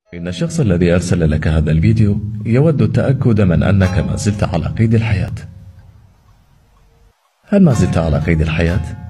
إن الشخص الذي أرسل لك هذا الفيديو يود التأكد من أنك ما زلت على قيد الحياة. هل ما زلت على قيد الحياة؟